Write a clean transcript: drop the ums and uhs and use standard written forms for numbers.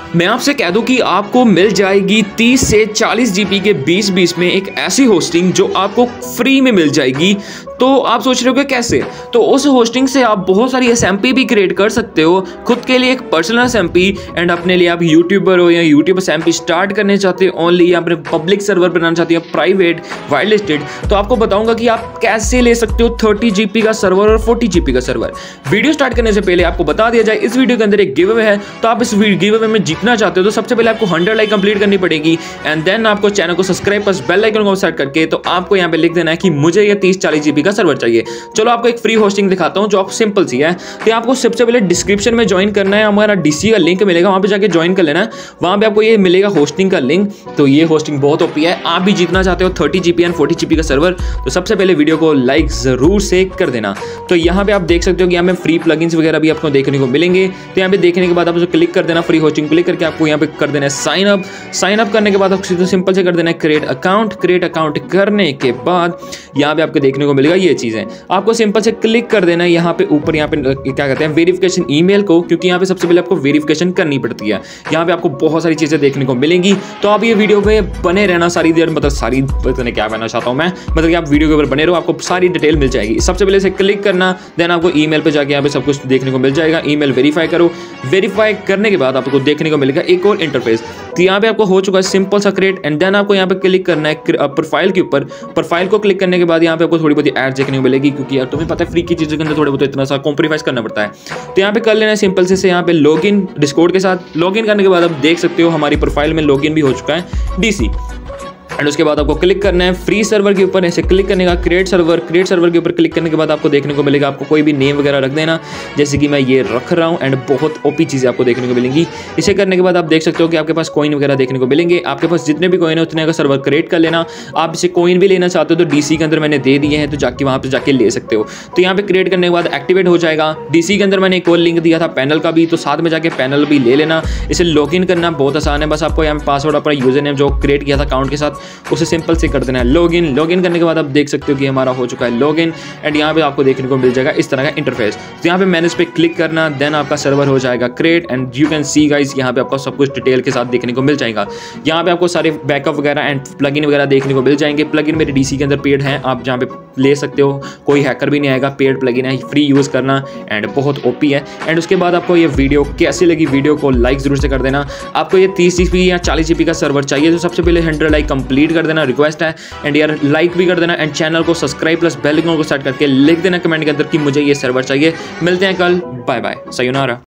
मैं आपसे कह दूं कि आपको मिल जाएगी 30 से 40 जीबी के 20-20 में एक ऐसी होस्टिंग जो आपको फ्री में मिल जाएगी। तो आप सोच रहे हो कि कैसे? तो उस होस्टिंग से आप बहुत सारी एसएमपी भी क्रिएट कर सकते हो, खुद के लिए एक पर्सनल एसएमपी, एंड अपने लिए आप यूट्यूबर हो या यूट्यूब एसएमपी स्टार्ट करने चाहते हो ओनली, या अपने पब्लिक सर्वर बनाना चाहते हो प्राइवेट वाइट लिस्टेड, तो आपको बताऊंगा कि आप कैसे ले सकते हो 30 जीबी का सर्वर और 40 जीबी का सर्वर। वीडियो स्टार्ट करने से पहले आपको बता दिया जाए, इस वीडियो के अंदर एक गिव अवे है, तो आप इस गिव अवे में जीतना चाहते हो तो सबसे पहले आपको 100 लाइक कंप्लीट करनी पड़ेगी, एंड देन आपको चैनल को सब्सक्राइब प्लस बेल आइकन को सेट करके तो आपको यहाँ पे लिख देना है कि मुझे ये 30-40 जीबी का सर्वर चाहिए। चलो आपको एक फ्री होस्टिंग दिखाता हूँ जो आप सिंपल सी है। तो आपको सबसे पहले डिस्क्रिप्शन में ज्वाइन करना है, हमारा डीसी का लिंक मिलेगा, वहां पे जाके ज्वाइन कर लेना है। वहां पे आपको ये मिलेगा होस्टिंग का लिंक। तो ये होस्टिंग बहुत ओपी है, आप भी जीतना चाहते हो 30 जीबी एंड 40 जीबी का सर्वर, तो सबसे पहले वीडियो को लाइक जरूर से कर देना। तो यहाँ पे आप देख सकते हो कि यहाँ पे फ्री प्लगइन्स वगैरह भी आपको देखने को मिलेंगे। तो यहाँ पे देखने के बाद आप क्लिक कर देना, फ्री होस्टिंग क्लिक करके आपको यहाँ पे कर देना है साइन अप। साइन अप करने के बाद आपको सिंपल से कर देना है क्रिएट अकाउंट। क्रिएट अकाउंट करने के बाद यहाँ पे आपको देखने को मिलेगा ये चीजें, आपको सिंपल से क्लिक कर देना है यहाँ पे ऊपर, यहाँ पे क्या कहते हैं वेरिफिकेशन ईमेल को, क्योंकि यहाँ पे सबसे पहले आपको वेरिफिकेशन करनी पड़ती है। यहाँ पे आपको बहुत सारी चीजें देखने को मिलेंगी, तो आप ये वीडियो पे बने रहना सारी देर, मतलब सारी पता क्या कहना चाहता हूँ मैं, मतलब कि आप वीडियो के ऊपर बने रहो, आपको सारी डिटेल मिल जाएगी। सबसे पहले इसे क्लिक करना, देन आपको ईमेल पे जाके यहाँ पे सब कुछ देखने को मिल जाएगा। ईमेल वेरीफाई करो, वेरीफाई करने के बाद आपको देखने को मिलेगा एक और इंटरफेस। तो यहाँ पे आपको हो चुका है सिंपल सा क्रिएट, एंड देन आपको यहाँ पे क्लिक करना है प्रोफाइल के ऊपर। प्रोफाइल को क्लिक करने के बाद यहाँ पे आपको थोड़ी बहुत एड देखने को मिलेगी, क्योंकि यार तुम्हें पता है फ्री की चीज़ों के अंदर थोड़े बहुत इतना सा कॉम्प्रोमाइज करना पड़ता है। तो यहाँ पे कर लेना है सिंपल से यहाँ पे लॉगिन डिस्कॉर्ड के साथ। लॉगिन करने के बाद आप देख सकते हो हमारी प्रोफाइल में लॉगिन भी हो चुका है डीसी, एंड उसके बाद आपको क्लिक करना है फ्री सर्वर के ऊपर। ऐसे क्लिक करने का क्रिएट सर्वर के ऊपर क्लिक करने के बाद आपको देखने को मिलेगा, आपको कोई भी नेम वगैरह रख देना, जैसे कि मैं ये रख रहा हूँ, एंड बहुत ओपी चीज़ें आपको देखने को मिलेंगी। इसे करने के बाद आप देख सकते हो कि आपके पास कॉइन वगैरह देखने को मिलेंगे। आपके पास जितने भी कॉइन है उतने का सर्वर क्रिएट कर लेना। आप इसे कॉइन भी लेना चाहते हो तो डीसी के अंदर मैंने दे दिए हैं, तो जाके वहाँ पर जाके ले सकते हो। तो यहाँ पे क्रिएट करने के बाद एक्टिवेट हो जाएगा। डीसी के अंदर मैंने एक और लिंक दिया था पैनल का भी, तो साथ में जाके पैनल भी ले लेना। इसे लॉगिन करना बहुत आसान है, बस आपको यहाँ पे पासवर्ड अपना यूजर नेम जो क्रिएट किया था अकाउंट के साथ उसे सिंपल से कर देना है लॉगिन। लॉगिन करने के बाद आप देख सकते हो कि हमारा हो चुका है लॉगिन, एंड यहाँ पे आपको देखने को मिल जाएगा इस तरह का इंटरफेस। तो यहाँ पे मैनेज पे क्लिक करना, देन आपका सर्वर हो जाएगा create, and you can see guys यहाँ पे आपको सब कुछ डिटेल के साथ देखने को मिल जाएगा। यहाँ पे आपको सारे बैकअप वगैरह एंड प्लगइन वगैरह देखने को मिल जाएंगे। प्लगइन मेरे डीसी के अंदर पेड है, आप जहाँ पे ले सकते हो, कोई हैकर भी नहीं आएगा, पेड प्लगइन है, फ्री यूज़ करना, एंड बहुत ओपी है। एंड उसके बाद आपको ये वीडियो कैसी लगी, वीडियो को लाइक जरूर से कर देना। आपको ये 30 जीबी या 40 जीबी का सर्वर चाहिए तो सबसे पहले 100 लाइक कंप्लीट कर देना, रिक्वेस्ट है, एंड यार लाइक भी कर देना, एंड चैनल को सब्सक्राइब प्लस बेल आइकन को सेट करके लिख देना कमेंट के अंदर कि मुझे ये सर्वर चाहिए। मिलते हैं कल, बाय बाय, सयोनारा।